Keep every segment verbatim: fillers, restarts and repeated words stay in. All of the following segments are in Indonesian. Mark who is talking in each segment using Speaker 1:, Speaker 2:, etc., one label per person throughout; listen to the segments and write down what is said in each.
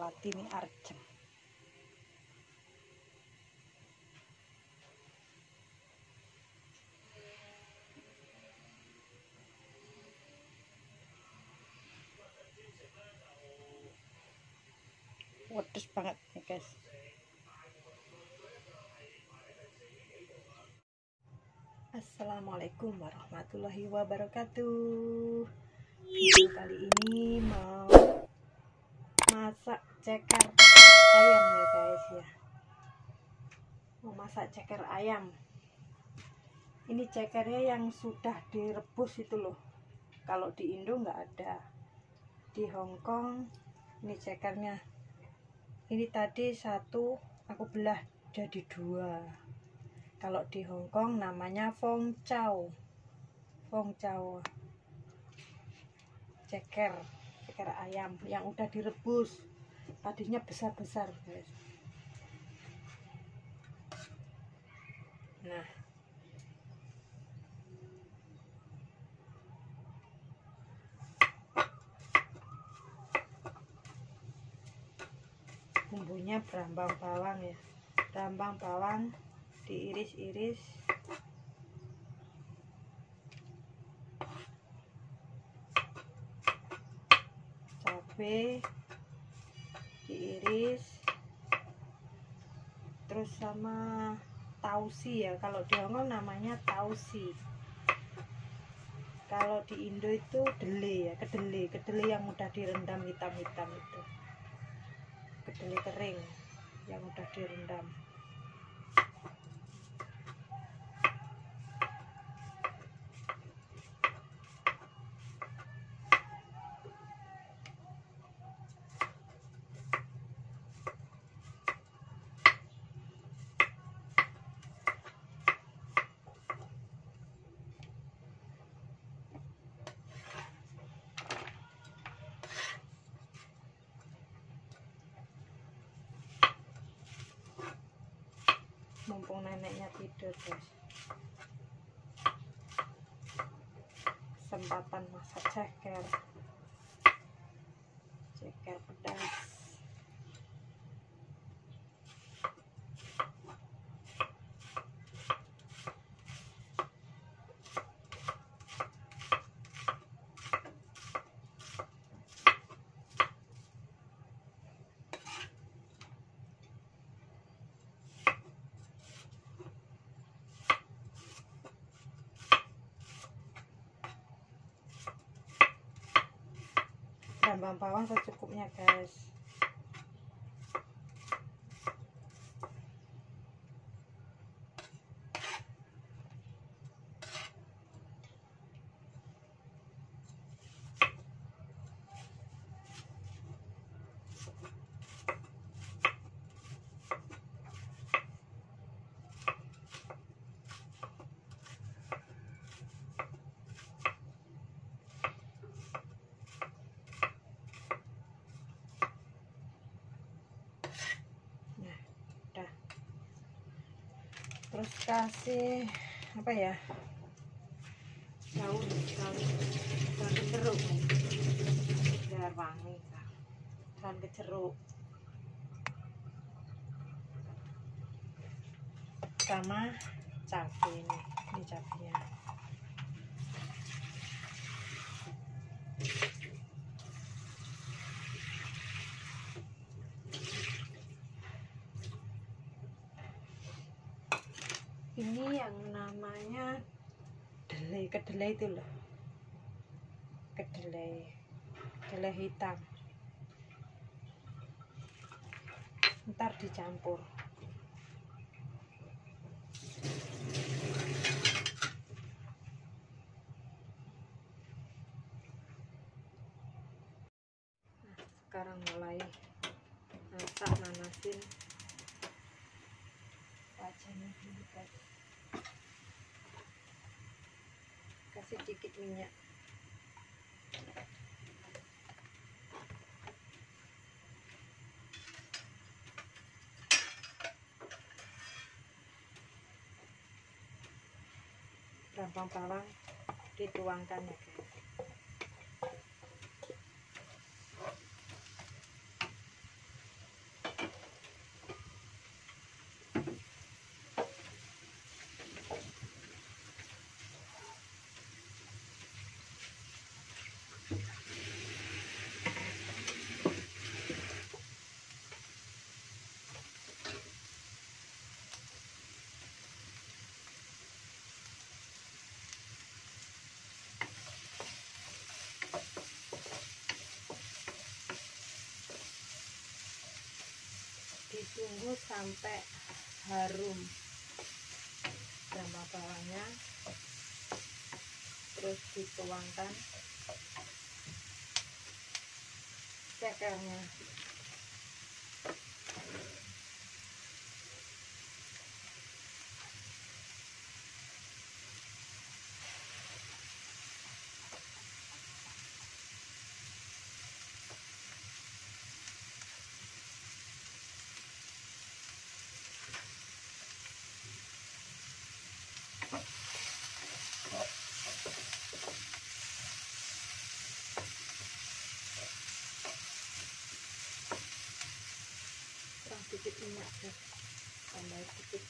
Speaker 1: Palatini Arjem. Pedes banget nih guys. Assalamualaikum warahmatullahi wabarakatuh. Video kali ini mau masak ceker ayam ya guys ya. Mau masak ceker ayam. Ini cekernya yang sudah direbus itu loh. Kalau di Indo nggak ada. Di Hongkong ini cekernya. Ini tadi satu aku belah jadi dua. Kalau di Hongkong namanya fong chow. Fong chow. Ceker, ceker ayam yang udah direbus. Tadinya besar-besar, guys. Nah. Bumbunya berambang bawang ya, berambang bawang diiris-iris, cabai diiris, terus sama tausi ya, kalau di Hongkong namanya tausi, kalau di Indo itu dele ya, kedele, kedele yang udah direndam hitam-hitam itu. Kedele kering yang udah direndam. Mumpung neneknya tidur guys, kesempatan masak ceker ceker pedas. Berambang bawang secukupnya guys. Terus kasih apa ya, daun daun daun kejeruk biar wangi, daun kejeruk sama cabai. Ini ini cabainya. Ini yang namanya kedelai, kedelai itu loh, kedelai, kedelai hitam. Ntar dicampur. Nah, sekarang mulai masak, manasin wajahnya dulu guys. Kasih sedikit minyak. Berambang bawang dituangkan ya guys. tunggu sampai harum sama bawangnya, terus dituangkan cekernya. Sedikit minyak ya, tambah sedikit.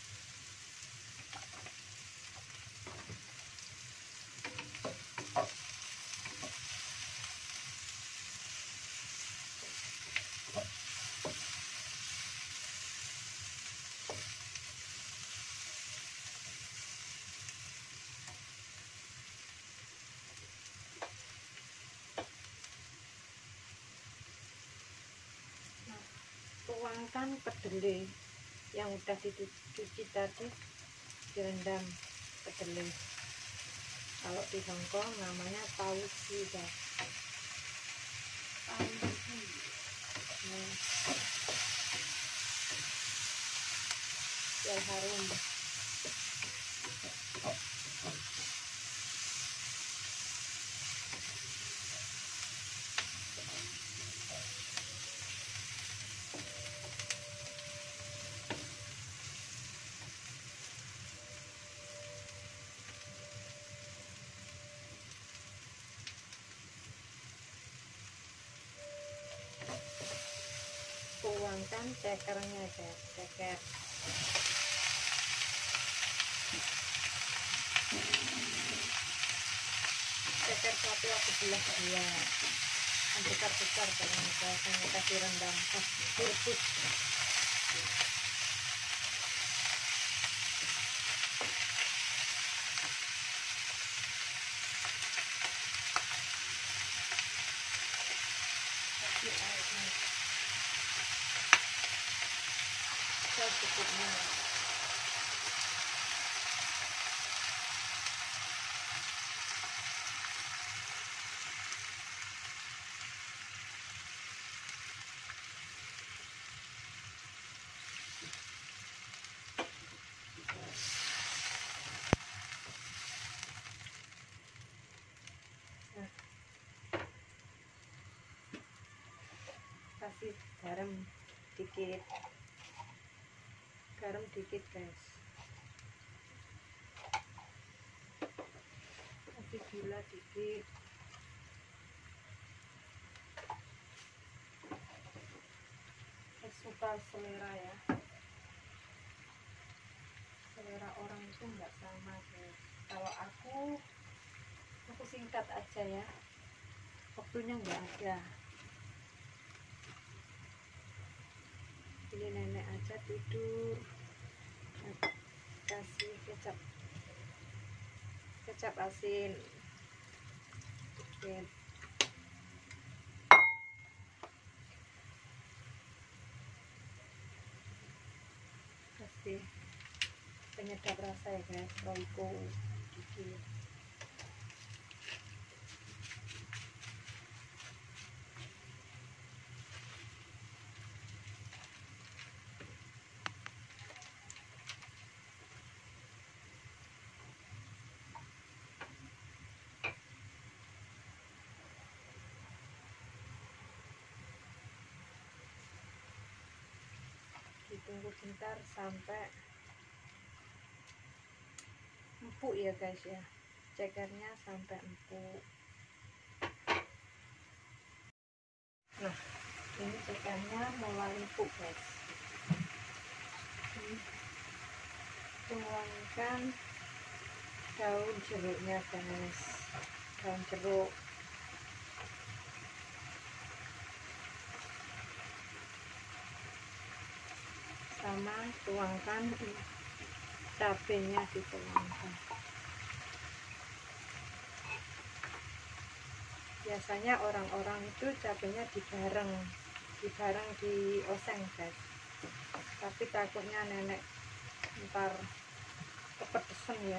Speaker 1: Tuangkan kedelai yang udah dicuci tadi, direndam kedelai. Kalau di Hongkong namanya tauci guys. Tauci. Nah, biar harum. Tuangkan cekernya guys, ceker. Ceker satu aku belah dua, yang besar-besar karena biasanya kasih rendam pas direbus. Kasih airnya secukupnya. Nah, kasih garam dikit, garam dikit guys, kasih gula dikit, suka selera ya, selera orang itu nggak sama guys. Kalau aku aku singkat aja ya, waktunya nggak ada. Ini nenek aja tidur, kasih kecap kecap asin dikit. Kasih penyedap rasa ya guys, roiko dikit. Ditunggu bentar sampai empuk ya guys ya, cekernya sampai empuk. Nah, ini cekernya mulai empuk guys. Tuangkan daun jeruknya guys, daun jeruk. Sama tuangkan cabenya, dituangkan. Biasanya orang-orang itu cabenya dibareng dibareng di oseng guys, tapi takutnya nenek ntar kepedesan ya.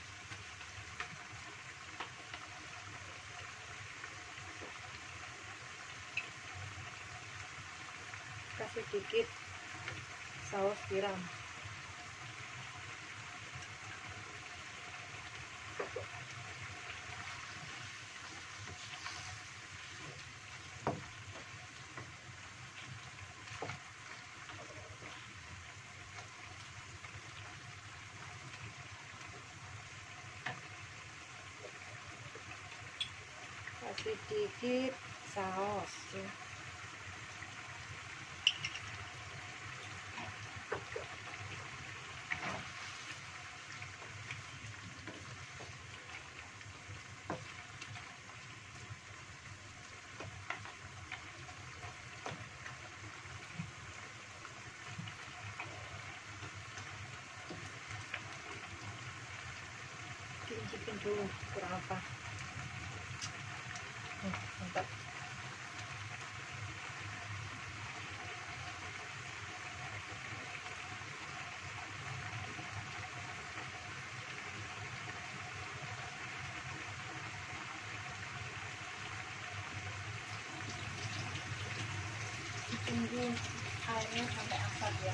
Speaker 1: Kasih dikit saus tiram. Kasih dikit saus ya. Diincipin dulu kurang apa. Hmm, mantap. Tunggu airnya sampai asar ya.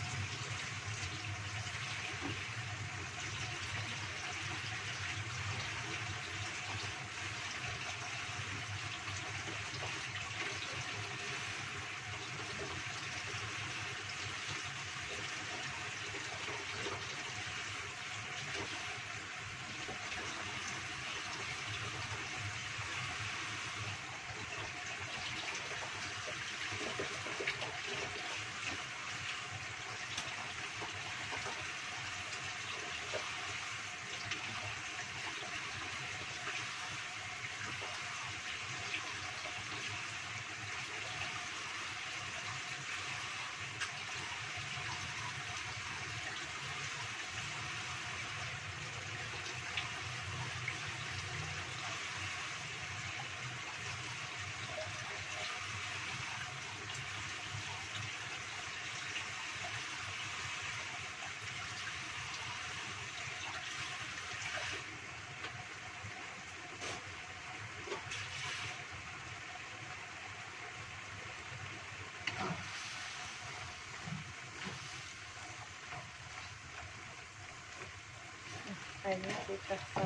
Speaker 1: Airnya sudah sap.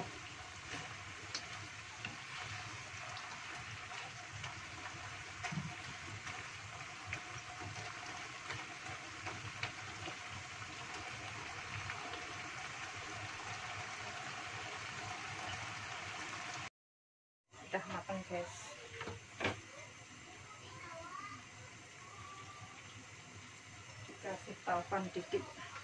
Speaker 1: Sudah matang guys. Dikasih taufan dikit.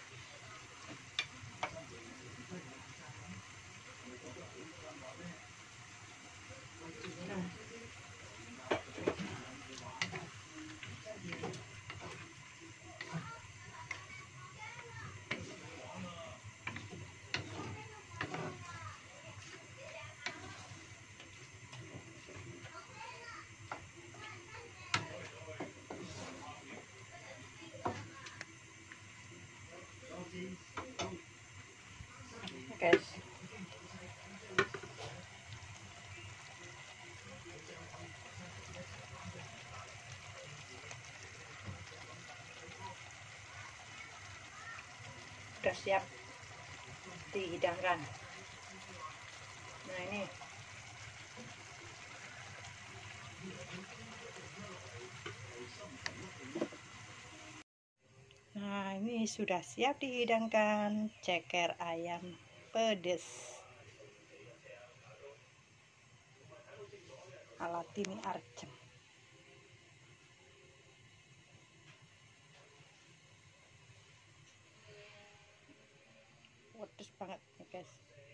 Speaker 1: Guys, sudah siap dihidangkan. Nah ini Nah ini sudah siap dihidangkan ceker ayam pedes ala Tini Arjem. Pedes banget ya guys.